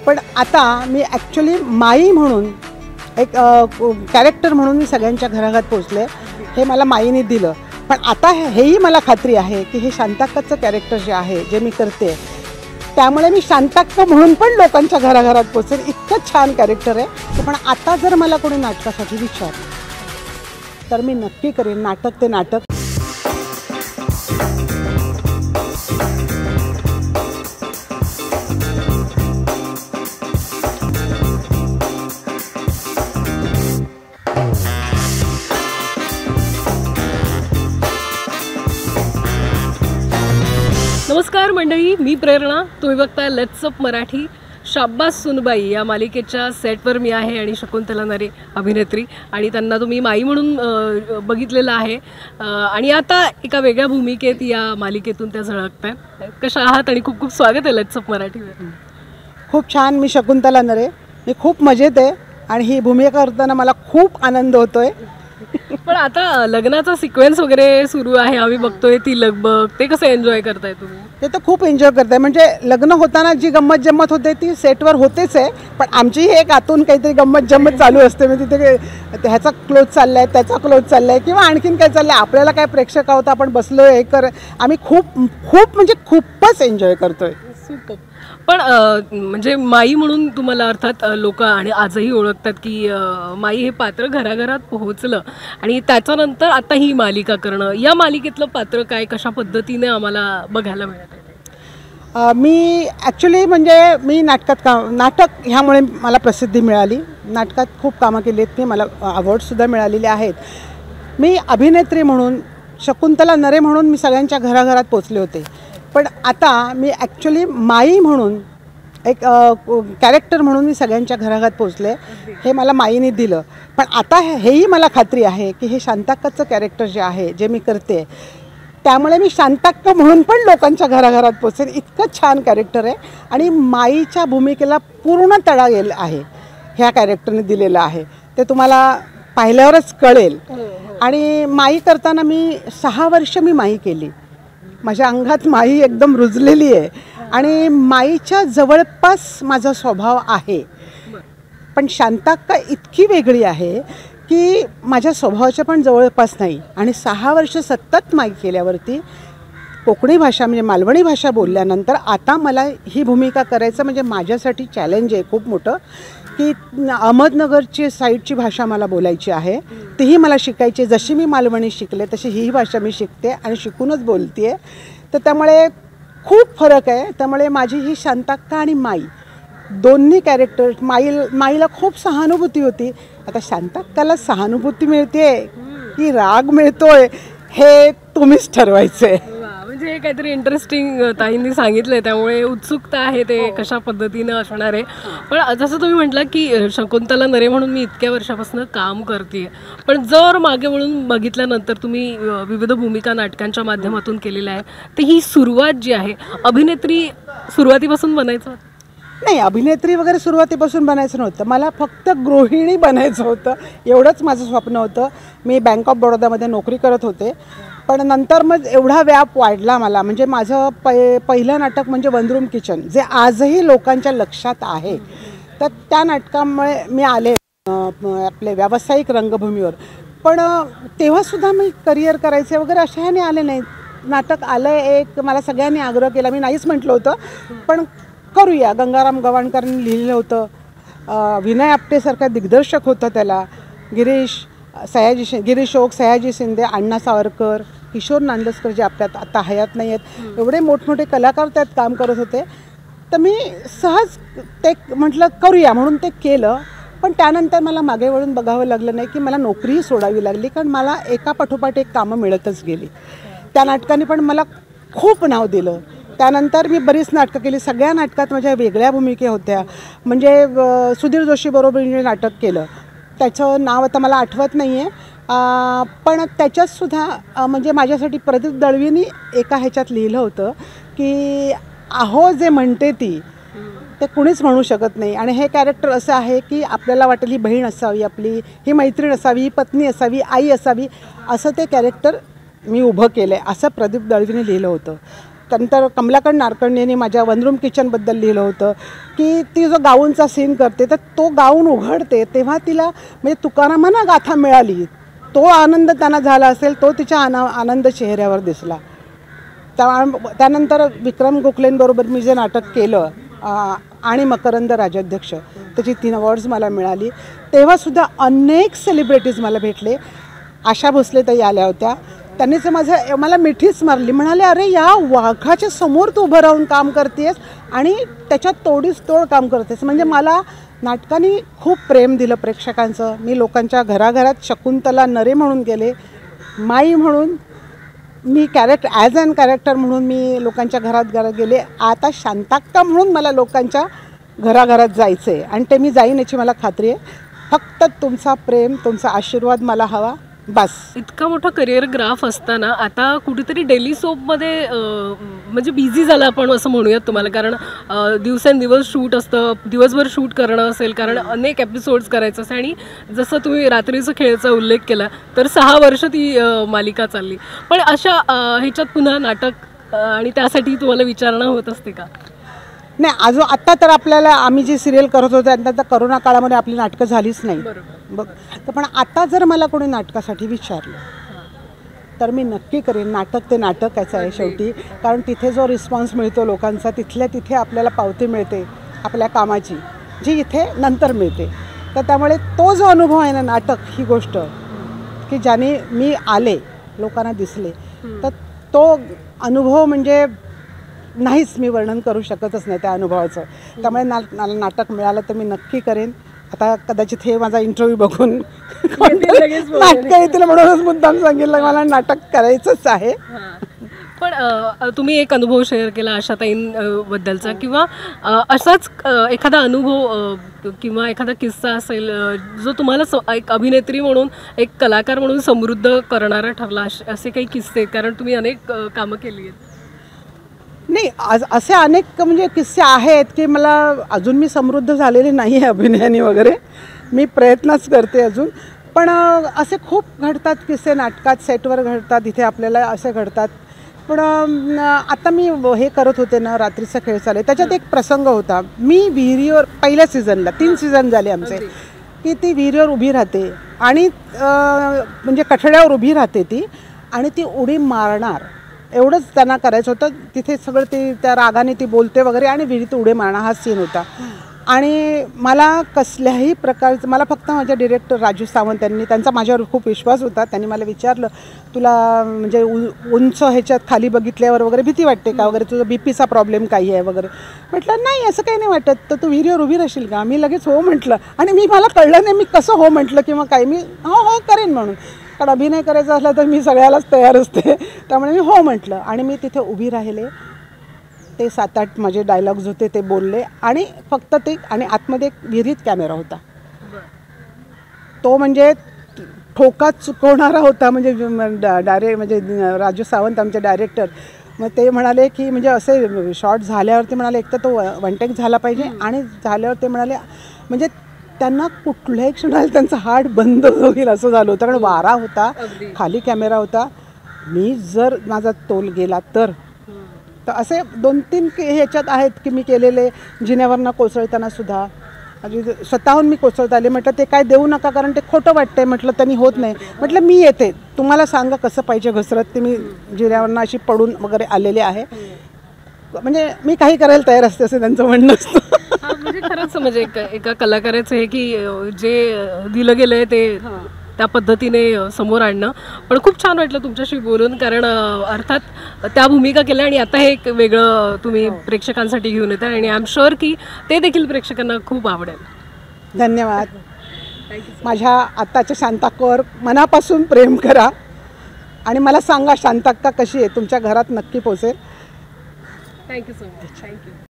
पण आता मी ॲक्च्युली माई म्हणून एक कॅरेक्टर म्हणून मी सगळ्यांच्या घराघरात पोचले. हे मला माईने दिलं. पण आता हेही मला खात्री आहे की हे शांताक्काचं कॅरेक्टर जे आहे, जे मी करते, त्यामुळे मी शांताक्का म्हणून पण लोकांच्या घराघरात पोचेल. इतकं छान कॅरेक्टर आहे. पण आता जर मला कोणी नाटकासाठी विचारलं तर मी नक्की करेन नाटक ते नाटक. नमस्कार मंडळी, मी प्रेरणा. तुम्ही बघताय लेट्स अप मराठी. शाब्बास सुनबाई या मालिकेच्या सेटवर मी आहे आणि शकुंतला नरे अभिनेत्री, आणि त्यांना तुम्ही माई म्हणून बघितलेलं आहे. आणि आता एका वेगळ्या भूमिकेत या मालिकेतून त्या झळकत आहेत. कशा आहात आणि खूप खूप स्वागत आहे लेट्स अप मराठीवर. खूप छान. मी शकुंतला नरे. मी खूप मजेत आहे आणि ही भूमिका करताना मला खूप आनंद होतोय. पण आता लग्नाचा सिक्वेन्स वगैरे सुरू आहे, आम्ही बघतोय ती लगबग. ते कसं एन्जॉय करताय तुम्ही? ते तर खूप एन्जॉय करताय. म्हणजे लग्न होताना जी गंमत जम्मत होते ती सेटवर होतेच आहे, पण आमची एक आतून काहीतरी गंमत जम्मत चालू असते. म्हणजे तिथे ह्याचा क्लोज चाललाय, त्याचा क्लोज चाललाय, किंवा आणखीन काय चाललंय. आपल्याला काय प्रेक्षक आहोत, आपण बसलोय हे कर. आम्ही खूप खूप म्हणजे खूपच एन्जॉय करतोय. सुपर. पण म्हणजे माई म्हणून तुम्हाला अर्थात लोक आणि आजही ओळखतात की माई हे पात्र घराघरात पोहोचलं, आणि त्याच्यानंतर आता ही मालिका करणं. या मालिकेतलं पात्र काय, कशा पद्धतीने आम्हाला बघायला मिळत आहे? मी ॲक्च्युली म्हणजे मी नाटक ह्यामुळे मला प्रसिद्धी मिळाली. नाटकात खूप कामं केली आहेत मी. मला अवॉर्डसुद्धा मिळालेले आहेत. मी अभिनेत्री म्हणून, शकुंतला नरे म्हणून मी सगळ्यांच्या घराघरात पोचले होते. पण आता मी ॲक्च्युली माई म्हणून एक कॅरेक्टर म्हणून मी सगळ्यांच्या घराघरात पोचले. हे मला माईने दिलं. पण आता हेही मला खात्री आहे की हे शांताक्काचं कॅरेक्टर जे आहे, जे मी करते, त्यामुळे मी शांताक्का म्हणून पण लोकांच्या घराघरात पोचेल. इतकं छान कॅरेक्टर आहे आणि माईच्या भूमिकेला पूर्ण तडा गेला आहे ह्या कॅरेक्टरने दिलेलं आहे. ते तुम्हाला पाहिल्यावरच कळेल. आणि माई करताना मी 6 वर्ष मी माई केली. माझ्या अंगात माई एकदम रुजलेली आहे आणि माईच्या जवळपास माझा स्वभाव आहे. पण शांताक्का इतकी वेगळी आहे की माझ्या स्वभावाच्या पण जवळपास नाही. आणि 6 वर्ष सतत माई केल्यावरती कोकणी भाषा म्हणजे मालवणी भाषा बोलल्यानंतर आता मला ही भूमिका करायचं म्हणजे माझ्यासाठी चॅलेंज आहे खूप मोठं. की अहमदनगरची साईडची भाषा मला बोलायची आहे, तीही मला शिकायची. जशी मी मालवणी शिकले तशी ही भाषा मी शिकते आणि शिकूनच बोलते आहे. तर त्यामुळे खूप फरक आहे. त्यामुळे माझी ही शांताक्का आणि माई दोन्ही कॅरेक्टर, माईला खूप सहानुभूती होती. आता शांताक्काला सहानुभूती मिळते की राग मिळतोय हे तुम्हीच ठरवायचं आहे. म्हणजे हे काहीतरी इंटरेस्टिंग ताईंनी सांगितलंय, त्यामुळे उत्सुकता आहे ते कशा पद्धतीनं असणार आहे. पण जसं तुम्ही म्हटलं की शकुंतला नरे म्हणून मी इतक्या वर्षापासून काम करते, पण जर मागे वळून बघितल्यानंतर तुम्ही विविध भूमिका नाटकांच्या माध्यमातून केलेल्या आहे, तर ही सुरुवात जी आहे, अभिनेत्री सुरुवातीपासून बनायचं नाही. अभिनेत्री वगैरे सुरुवातीपासून बनायचं नव्हतं. मला फक्त गृहिणी बनायचं होतं. एवढंच माझं स्वप्न होतं. मी बँक ऑफ बडोदामध्ये नोकरी करत होते. पण नंतर मग एवढा व्याप वाढला मला. म्हणजे माझं पहिलं नाटक म्हणजे वनरूम किचन, जे आजही लोकांच्या लक्षात आहे. तर त्या नाटकामुळे मी आले आपले व्यावसायिक रंगभूमीवर. पण तेव्हासुद्धा मी करिअर करायचे वगैरे अशा ह्याने आले नाही. नाटक आलं एक, मला सगळ्यांनी आग्रह केला, मी नाहीच म्हटलं होतं. पण करूया. गंगाराम गवाणकरांनी लिहिलं होतं. विनय आपटेसारखा दिग्दर्शक होता त्याला. गिरीश ओक, सयाजी शिंदे, अण्णा सावरकर, किशोर नांदस्कर जे आपल्यात आता हयात नाही आहेत, एवढे मोठमोठे कलाकार त्यात काम करत होते. तर मी सहज ते म्हटलं करूया म्हणून ते केलं. पण त्यानंतर मला मागे वळून बघावं लागलं नाही की मला नोकरीही सोडावी लागली, कारण मला एका पाठोपाठ एक कामं मिळतच गेली. त्या नाटकाने पण मला खूप नाव दिलं. त्यानंतर मी बरीच नाटकं केली. सगळ्या नाटकात माझ्या वेगळ्या भूमिका होत्या. म्हणजे सुधीर जोशीबरोबर मी नाटक केलं, त्याचं नाव आता मला आठवत नाही आहे. पण त्याच्यातसुद्धा म्हणजे माझ्यासाठी प्रदीप दळवींनी एका ह्याच्यात लिहिलं होतं की आहो जे म्हणते ती ते कुणीच म्हणू शकत नाही. आणि हे कॅरेक्टर असं आहे की आपल्याला वाटेल ही बहीण असावी, आपली ही मैत्रीण असावी, ही पत्नी असावी, आई असावी, असं ते कॅरेक्टर मी उभं केलं आहे, असं प्रदीप दळवीने लिहिलं होतं. नंतर कमलाकरन नारकर्णींनी माझ्या वनरूम किचनबद्दल लिहिलं होतं की ती जो गाऊनचा सीन करते तर तो गाऊन उघडते तेव्हा तिला म्हणजे तुकारामांना गाथा मिळाली, तो आनंद त्यांना झाला असेल, तो तिच्या आनंद चेहऱ्यावर दिसला. त्यानंतर विक्रम गोखलेंबरोबर मी जे नाटक केलं आणि मकरंद राजाध्यक्ष, त्याची 3 अवॉर्ड्स मला मिळाली. तेव्हासुद्धा अनेक सेलिब्रिटीज मला भेटले. आशा भोसले ताई आल्या होत्या, त्यांनीच मला मिठीच मारली, म्हणाले अरे या वाघाच्या समोर तू उभं राहून काम करतेस आणि त्याच्यात तोडीस तोड काम करतेस. म्हणजे मला नाटकाने खूप प्रेम दिलं प्रेक्षकांचं. मी लोकांच्या घराघरात शकुंतला नरे म्हणून गेले, माई म्हणून मी ॲज अॅन कॅरेक्टर म्हणून मी लोकांच्या घरात गेले. आता शांताक्का म्हणून मला लोकांच्या घराघरात जायचं आहे आणि ते मी जाईन याची मला खात्री आहे. फक्त तुमचा प्रेम, तुमचा आशीर्वाद मला हवा, बस. इतका मोठा करिअर ग्राफ असताना आता कुठेतरी डेली सोपमध्ये म्हणजे बिझी झालं आपण असं म्हणूयात तुम्हाला, कारण दिवसेंदिवस शूट असतं, दिवसभर शूट करणं असेल, कारण अनेक एपिसोड्स करायचं असेल आणि जसं तुम्ही रात्रीचं खेळचा उल्लेख केला तर 6 वर्ष ती मालिका चालली. पण अशा ह्याच्यात पुन्हा नाटक आणि त्यासाठी तुम्हाला विचारणा होत असते का? नाही, अजून आत्ता तर आपल्याला आम्ही जी सिरियल करत होतो त्यानंतर करोना काळामध्ये आपली नाटकं झालीच नाही बघ. पण आता जर मला कोणी नाटकासाठी विचारलं तर मी नक्की करेन. नाटक ते नाटकाचं आहे शेवटी, कारण तिथे जो रिस्पॉन्स मिळतो लोकांचा, तिथल्या तिथे आपल्याला पावती मिळते आपल्या कामाची, जी इथे नंतर मिळते. तर त्यामुळे तो जो अनुभव आहे ना, नाटक ही गोष्ट की ज्याने मी आले, लोकांना दिसले, तर तो अनुभव म्हणजे नाहीच, मी वर्णन करू शकतच नाही त्या अनुभवाचं. त्यामुळे नाटक मिळालं तर मी नक्की करेन. आता कदाचित हे माझा इंटरव्ह्यू बघून नाटकं येतील म्हणूनच मुद्दाम सांगितलं मला नाटक करायचंच आहे. पण तुम्ही एक अनुभव शेअर केला आशाताईंबद्दलचा, किंवा असाच एखादा अनुभव किंवा एखादा किस्सा असेल जो तुम्हाला एक अभिनेत्री म्हणून, एक कलाकार म्हणून समृद्ध करणारा ठरला, असे काही किस्से? कारण तुम्ही अनेक कामं केली आहेत. नाही, असे अनेक म्हणजे किस्से आहेत की मला अजून मी समृद्ध झालेले नाही आहे अभिनयाने वगैरे, मी प्रयत्नच करते अजून. पण असे खूप घडतात किस्से, नाटकात सेटवर घडतात, इथे आपल्याला असे घडतात. पण आता मी हे करत होते ना, रात्रीचा खेळ चालू, त्याच्यात एक प्रसंग होता. मी विहिरीवर पहिल्या सीझनला 3 सीझन झाले आमचे, की ती विहिरीवर उभी राहते आणि म्हणजे कठड्यावर उभी राहते ती आणि ती उडी मारणार, एवढंच त्यांना करायचं होतं. तिथे सगळं ती त्या रागाने ती बोलते वगैरे आणि विहिरीत उडी मारणं हा सीन होता. आणि मला कसल्याही प्रकारचं, मला फक्त माझ्या डिरेक्टर राजू सावंत त्यांचा माझ्यावर खूप विश्वास होता. त्यांनी मला विचारलं, तुला म्हणजे उंच ह्याच्यात खाली बघितल्यावर वगैरे भीती वाटते का वगैरे, तुझं बीपीचा प्रॉब्लेम काही आहे वगैरे. म्हटलं नाही, असं काही नाही वाटत, तर तू विहिरीवर उभी राहशील का? मी लगेच हो म्हटलं. आणि मला कळलं नाही मी कसं हो म्हटलं किंवा काय, मी हो करेन म्हणून, कारण अभिनय करायचा असला तर मी सगळ्यालाच तयार असते. त्यामुळे मी हो म्हटलं आणि मी तिथे उभी राहिले. ते 7-8 माझे डायलॉग्स होते, ते बोलले आणि फक्त ते, आणि आतमध्ये एक विहिरीत कॅमेरा होता. तो म्हणजे ठोकात चुकवणारा होता. म्हणजे म्हणजे राजू सावंत आमचे डायरेक्टर, मग ते म्हणाले की म्हणजे असे शॉट झाल्यावर ते म्हणाले एक तर तो 1 टेक झाला पाहिजे, आणि झाल्यावर ते म्हणाले म्हणजे त्यांना कुठल्याही क्षणाला त्यांचा हार्ट बंद होईल असं झालं होतं, कारण वारा होता, खाली कॅमेरा होता. मी जर माझा तोल गेला तर असे 2-3 ह्याच्यात आहेत की मी केलेले. जिन्यावरनं कोसळताना सुद्धा स्वतःहून मी कोसळत आले. म्हटलं ते काय देऊ नका, कारण ते खोटं वाटतंय, म्हटलं त्यांनी होत नाही. म्हटलं मी येते, तुम्हाला सांगा कसं पाहिजे घसरत, ते मी जिन्यावरनं अशी पडून वगैरे आलेले आहे. म्हणजे मी काही करायला तयार असते असं त्यांचं म्हणणं असतं. म्हणजे खरंच म्हणजे एका कलाकाराचं हे की जे दिलं गेलं आहे ते त्या पद्धतीने समोर आणणं. पण खूप छान वाटलं तुमच्याशी बोलून, कारण अर्थात त्या भूमिका केल्या आणि आता हे एक वेगळं तुम्ही प्रेक्षकांसाठी घेऊन येता, आणि आय एम शुअर की ते देखील प्रेक्षकांना खूप आवडेल. धन्यवाद. माझ्या आत्ताच्या शांताक्कावर मनापासून प्रेम करा आणि मला सांगा शांताक्का कशी आहे, तुमच्या घरात नक्की पोचेल. Thank you so much. थँक्यू.